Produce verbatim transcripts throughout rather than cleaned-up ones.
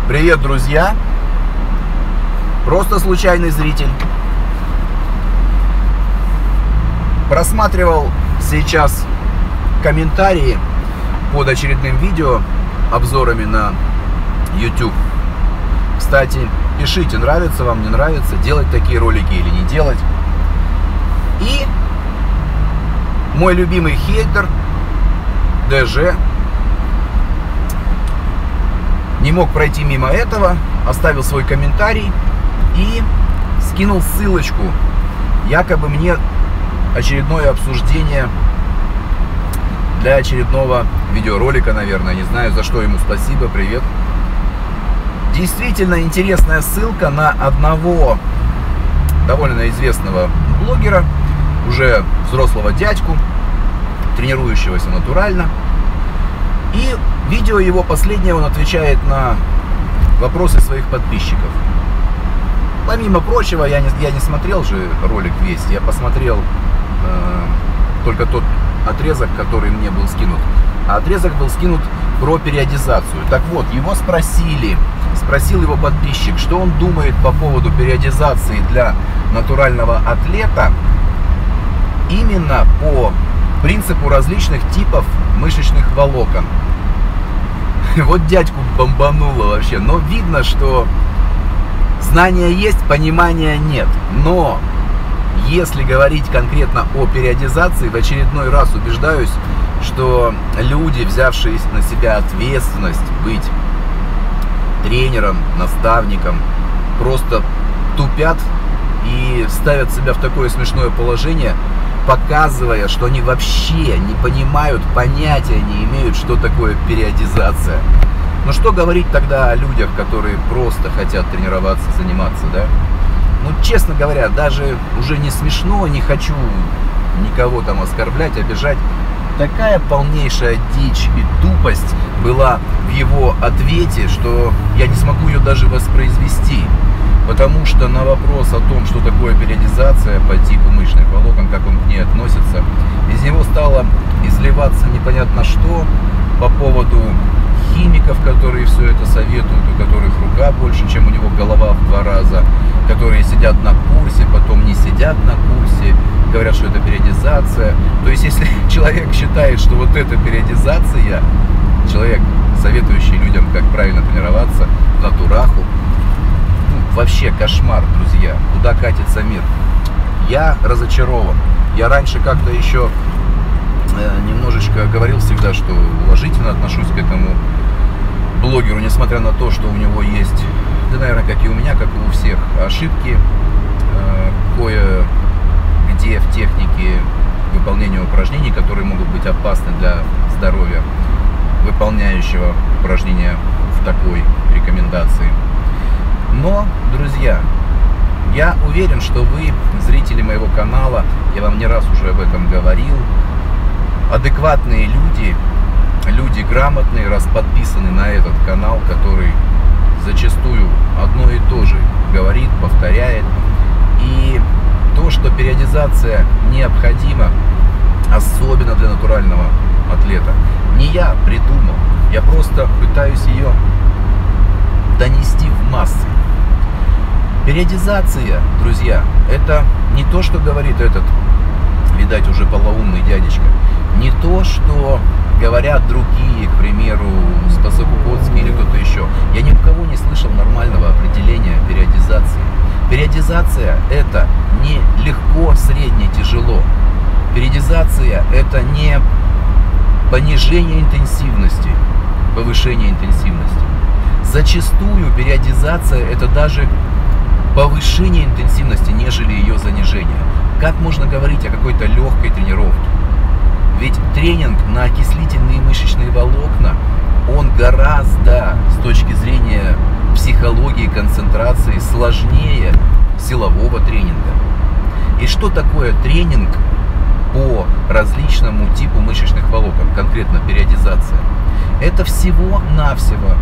Привет, друзья! Просто случайный зритель. Просматривал сейчас комментарии под очередным видео, обзорами на YouTube. Кстати, пишите, нравится вам, не нравится, делать такие ролики или не делать. И мой любимый хейтер ДЖ не мог пройти мимо этого, оставил свой комментарий и скинул ссылочку. Якобы мне очередное обсуждение для очередного видеоролика, наверное. Не знаю, за что ему спасибо, привет. Действительно интересная ссылка на одного довольно известного блогера, уже взрослого дядьку, тренирующегося натурально. И видео его последнее, он отвечает на вопросы своих подписчиков. Помимо прочего, я не, я не смотрел же ролик весь, я посмотрел э, только тот отрезок, который мне был скинут. А отрезок был скинут про периодизацию. Так вот, его спросили, спросил его подписчик, что он думает по поводу периодизации для натурального атлета именно по принципу различных типов мышечных волокон. Вот дядьку бомбануло вообще. Но видно, что знания есть, понимания нет. Но если говорить конкретно о периодизации, в очередной раз убеждаюсь, что люди, взявшие на себя ответственность быть тренером, наставником, просто тупят и ставят себя в такое смешное положение, показывая, что они вообще не понимают, понятия не имеют, что такое периодизация. Но что говорить тогда о людях, которые просто хотят тренироваться, заниматься, да? Ну, честно говоря, даже уже не смешно, не хочу никого там оскорблять, обижать. Такая полнейшая дичь и тупость была в его ответе, что я не смогу ее даже воспроизвести. Потому что на вопрос о том, что такое периодизация по типу мышечных волокон, как он к ней относится, из него стало изливаться непонятно что по поводу химиков, которые все это советуют, у которых рука больше, чем у него голова в два раза, которые сидят на курсе, потом не сидят на курсе, говорят, что это периодизация. То есть, если человек считает, что вот это периодизация, человек, советующий людям, как правильно тренироваться, в натураху, вообще кошмар, друзья, куда катится мир. Я разочарован. Я раньше как-то еще э, немножечко говорил всегда, что уважительно отношусь к этому блогеру, несмотря на то, что у него есть, да, наверное, как и у меня, как и у всех, ошибки, э, кое-где в технике выполнения упражнений, которые могут быть опасны для здоровья выполняющего упражнения в такой рекомендации. Но, друзья, я уверен, что вы, зрители моего канала, я вам не раз уже об этом говорил, адекватные люди, люди грамотные, раз подписаны на этот канал, который зачастую одно и то же говорит, повторяет. И то, что периодизация необходима, особенно для натурального атлета, не я придумал, я просто пытаюсь ее донести в массы. Периодизация, друзья, это не то, что говорит этот, видать, уже полоумный дядечка, не то, что говорят другие, к примеру, Спасокукоцкий или кто-то еще. Я ни у кого не слышал нормального определения периодизации. Периодизация – это не легко, средне, тяжело. Периодизация – это не понижение интенсивности, повышение интенсивности. Зачастую периодизация – это даже повышение интенсивности, нежели ее занижение. Как можно говорить о какой-то легкой тренировке? Ведь тренинг на окислительные мышечные волокна, он гораздо с точки зрения психологии, концентрации сложнее силового тренинга. И что такое тренинг по различному типу мышечных волокон, конкретно периодизация? Это всего-навсего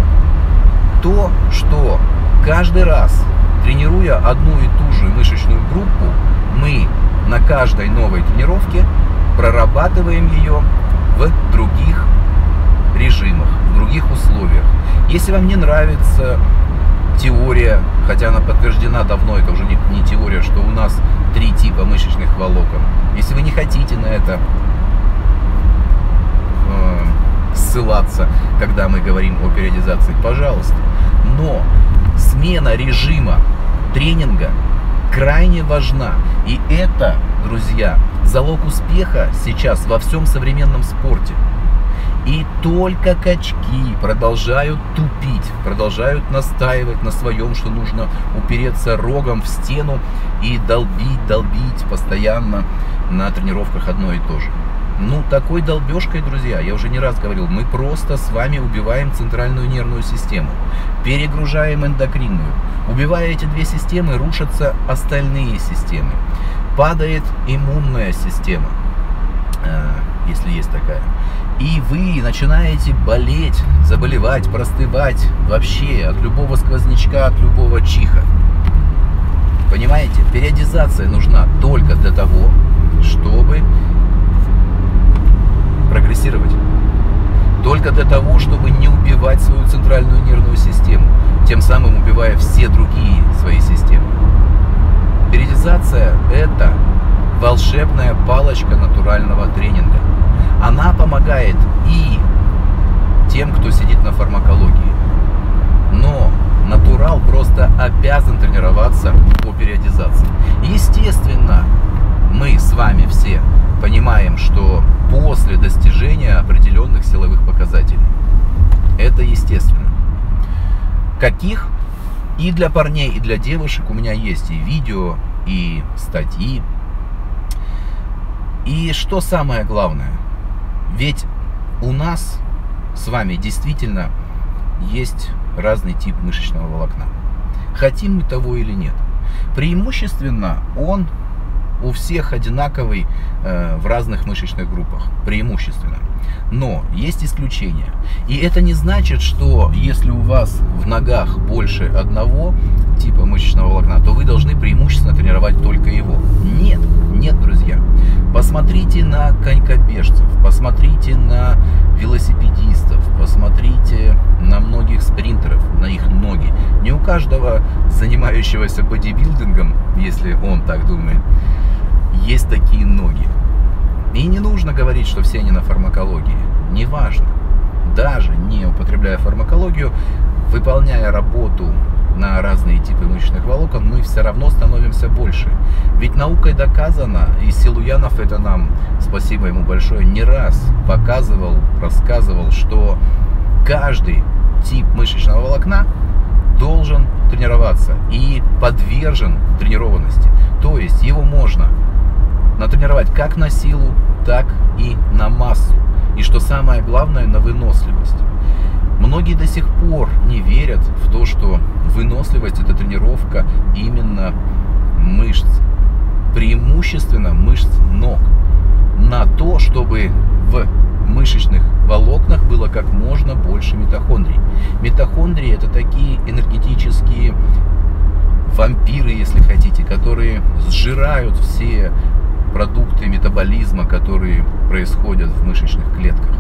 то, что каждый раз, тренируя одну и ту же мышечную группу, мы на каждой новой тренировке прорабатываем ее в других режимах, в других условиях. Если вам не нравится теория, хотя она подтверждена давно, это уже не, не теория, что у нас три типа мышечных волокон. Если вы не хотите на это э, ссылаться, когда мы говорим о периодизации, пожалуйста. Но смена режима тренинга крайне важна. И это, друзья, залог успеха сейчас во всем современном спорте. И только качки продолжают тупить, продолжают настаивать на своем, что нужно упереться рогом в стену и долбить, долбить постоянно на тренировках одно и то же. Ну, такой долбежкой, друзья, я уже не раз говорил, мы просто с вами убиваем центральную нервную систему, перегружаем эндокринную. Убивая эти две системы, рушатся остальные системы. Падает иммунная система, если есть такая. И вы начинаете болеть, заболевать, простывать вообще от любого сквознячка, от любого чиха. Понимаете? Периодизация нужна только для того, чтобы прогрессировать. Только для того, чтобы не убивать свою центральную нервную систему, тем самым убивая все другие свои системы. Периодизация – это волшебная палочка натурального тренинга. Она помогает и тем, кто сидит на фармакологии. Но натурал просто обязан тренироваться по периодизации. Естественно, мы с вами все понимаем, что после достижения определенных силовых показателей. Это естественно. Каких? И для парней, и для девушек у меня есть и видео, и статьи. И что самое главное? Ведь у нас с вами действительно есть разный тип мышечного волокна. Хотим мы того или нет. Преимущественно он у всех одинаковый э, в разных мышечных группах. Преимущественно. Но есть исключения. И это не значит, что если у вас в ногах больше одного типа мышечного волокна, то вы должны преимущественно тренировать только его. Нет, нет, друзья. Посмотрите на конькобежцев, посмотрите на велосипедистов, посмотрите на многих спринтеров, на их ноги. Не у каждого занимающегося бодибилдингом, если он так думает, есть такие ноги. И не нужно говорить, что все они на фармакологии. Неважно. Даже не употребляя фармакологию, выполняя работу на разные типы мышечных волокон, мы все равно становимся больше. Ведь наукой доказано, и Силуянов это нам, спасибо ему большое, не раз показывал, рассказывал, что каждый тип мышечного волокна должен тренироваться и подвержен тренированности. То есть его можно натренировать как на силу, так и на массу. И что самое главное, на выносливость. Многие до сих пор не верят в то, что выносливость – это тренировка именно мышц, преимущественно мышц ног, на то, чтобы в мышечных волокнах было как можно больше митохондрий. Митохондрии – это такие энергетические вампиры, если хотите, которые сжирают все продукты метаболизма, которые происходят в мышечных клетках.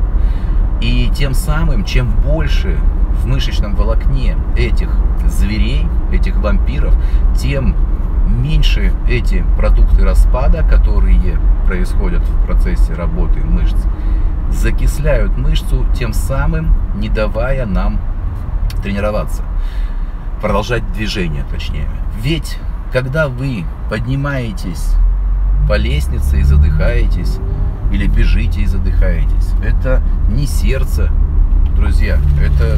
И тем самым, чем больше в мышечном волокне этих зверей, этих вампиров, тем меньше эти продукты распада, которые происходят в процессе работы мышц, закисляют мышцу, тем самым не давая нам тренироваться, продолжать движение точнее. Ведь когда вы поднимаетесь по лестнице и задыхаетесь, или бежите и задыхаетесь, это не сердце, друзья, это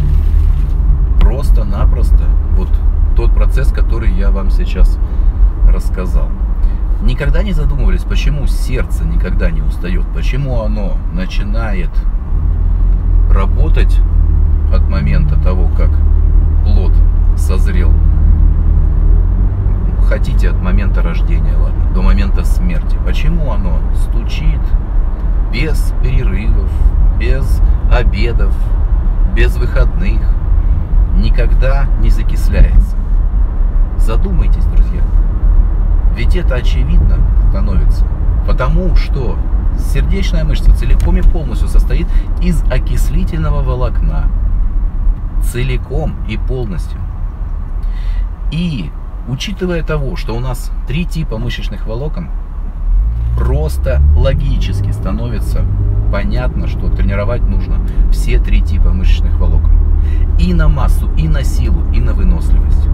просто-напросто вот тот процесс, который я вам сейчас рассказал. Никогда не задумывались, почему сердце никогда не устает, почему оно начинает работать от момента того, как плод созрел, хотите от момента рождения, ладно, до момента смерти. Почему оно стучит без перерывов, без обедов, без выходных, никогда не закисляется? Задумайтесь, друзья. Ведь это очевидно становится. Потому что сердечная мышца целиком и полностью состоит из окислительного волокна. целиком и полностью. И учитывая того, что у нас три типа мышечных волокон, просто логически становится понятно, что тренировать нужно все три типа мышечных волокон. И на массу, и на силу, и на выносливость.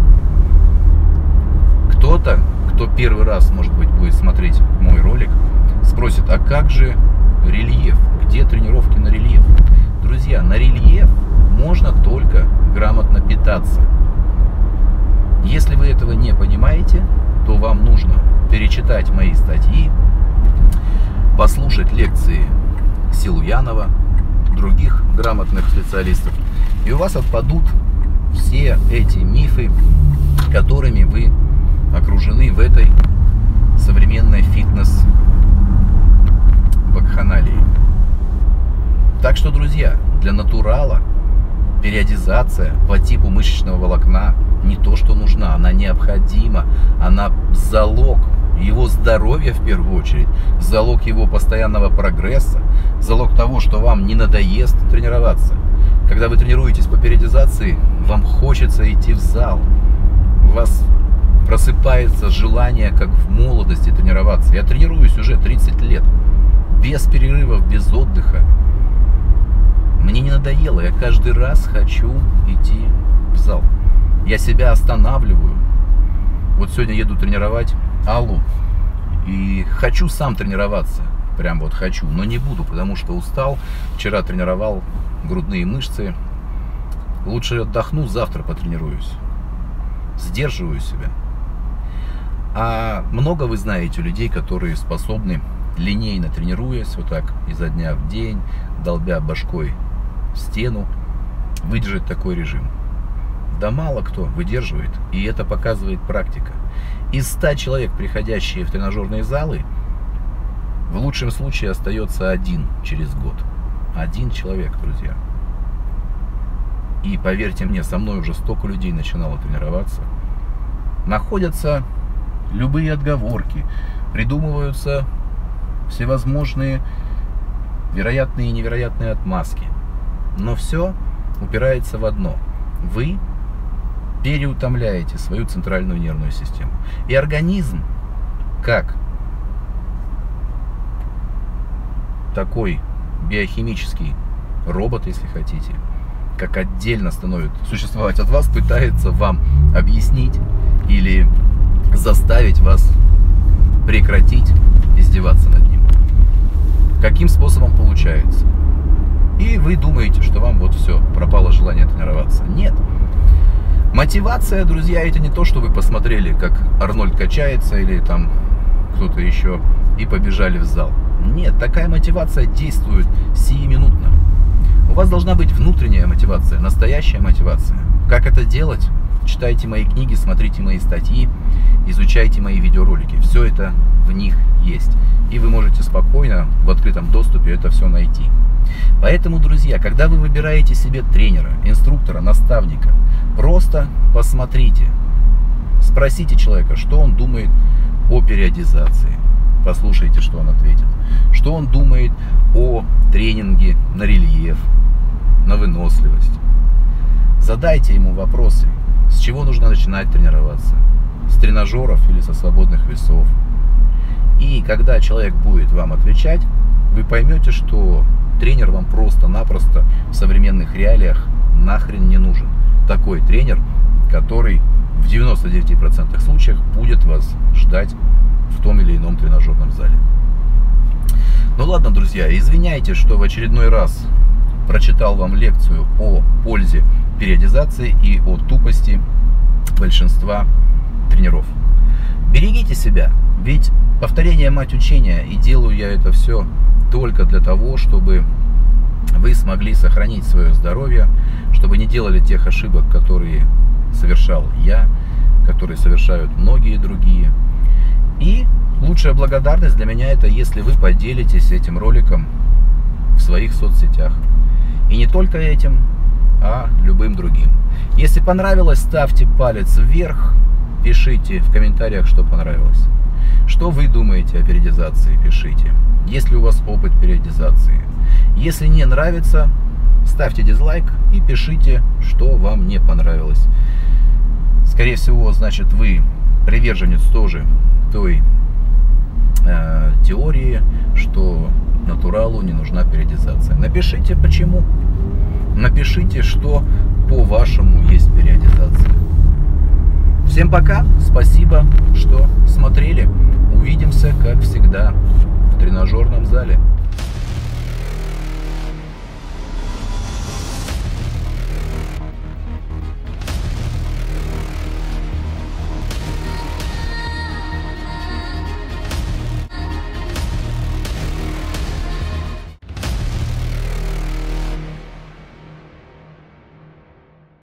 Кто-то, кто первый раз, может быть, будет смотреть мой ролик, спросит, а как же рельеф? Где тренировки на рельеф? Друзья, на рельеф можно только грамотно питаться. Если вы этого не понимаете, то вам нужно перечитать мои статьи, послушать лекции Силуянова, других грамотных специалистов, и у вас отпадут все эти мифы, которыми вы окружены в этой современной фитнес-вакханалии. Так что, друзья, для натурала периодизация по типу мышечного волокна не то, что нужна, она необходима, она залог его здоровья в первую очередь, залог его постоянного прогресса, залог того, что вам не надоест тренироваться. Когда вы тренируетесь по периодизации, вам хочется идти в зал, у вас просыпается желание, как в молодости, тренироваться. Я тренируюсь уже тридцать лет, без перерывов, без отдыха. Мне не надоело, я каждый раз хочу идти в зал. Я себя останавливаю. Вот сегодня еду тренировать Аллу и хочу сам тренироваться. Прям вот хочу, но не буду, потому что устал. Вчера тренировал грудные мышцы. Лучше отдохну, завтра потренируюсь. Сдерживаю себя. А много вы знаете людей, которые способны, линейно тренируясь, вот так изо дня в день, долбя башкой в стену, выдержать такой режим. Да мало кто выдерживает, и это показывает практика. Из ста человек, приходящие в тренажерные залы, в лучшем случае остается один через год. Один человек, друзья. И поверьте мне, со мной уже столько людей начинало тренироваться. Находятся любые отговорки, придумываются всевозможные вероятные и невероятные отмазки. Но все упирается в одно. Вы переутомляете свою центральную нервную систему. И организм, как такой биохимический робот, если хотите, как отдельно становится существовать от вас, пытается вам объяснить или заставить вас прекратить издеваться над ним. Каким способом получается? И вы думаете, что вам вот все, пропало желание тренироваться. Нет. Мотивация, друзья, это не то, что вы посмотрели, как Арнольд качается или там кто-то еще, и побежали в зал. Нет, такая мотивация действует сиюминутно. У вас должна быть внутренняя мотивация, настоящая мотивация. Как это делать? Читайте мои книги, смотрите мои статьи, изучайте мои видеоролики. Все это в них есть. И вы можете спокойно в открытом доступе это все найти. Поэтому, друзья, когда вы выбираете себе тренера, инструктора, наставника, просто посмотрите, спросите человека, что он думает о периодизации. Послушайте, что он ответит. Что он думает о тренинге на рельеф, на выносливость. Задайте ему вопросы, с чего нужно начинать тренироваться. С тренажеров или со свободных весов. И когда человек будет вам отвечать, вы поймете, что тренер вам просто-напросто в современных реалиях нахрен не нужен. Такой тренер, который в девяноста девяти процентах случаев будет вас ждать в том или ином тренажерном зале. Ну ладно, друзья, извиняйте, что в очередной раз прочитал вам лекцию о пользе периодизации и о тупости большинства тренеров. Берегите себя, ведь повторение мать учения, и делаю я это все только для того, чтобы вы смогли сохранить свое здоровье, чтобы не делали тех ошибок, которые совершал я, которые совершают многие другие. И лучшая благодарность для меня это, если вы поделитесь этим роликом в своих соцсетях. И не только этим, а любым другим. Если понравилось, ставьте палец вверх, пишите в комментариях, что понравилось. Что вы думаете о периодизации, пишите. Есть ли у вас опыт периодизации? Если не нравится, ставьте дизлайк и пишите, что вам не понравилось. Скорее всего, значит, вы приверженец тоже той э, теории, что натуралу не нужна периодизация. Напишите почему. Напишите, что по-вашему есть периодизация. Всем пока. Спасибо, что смотрели. Увидимся, как всегда, в тренажерном зале.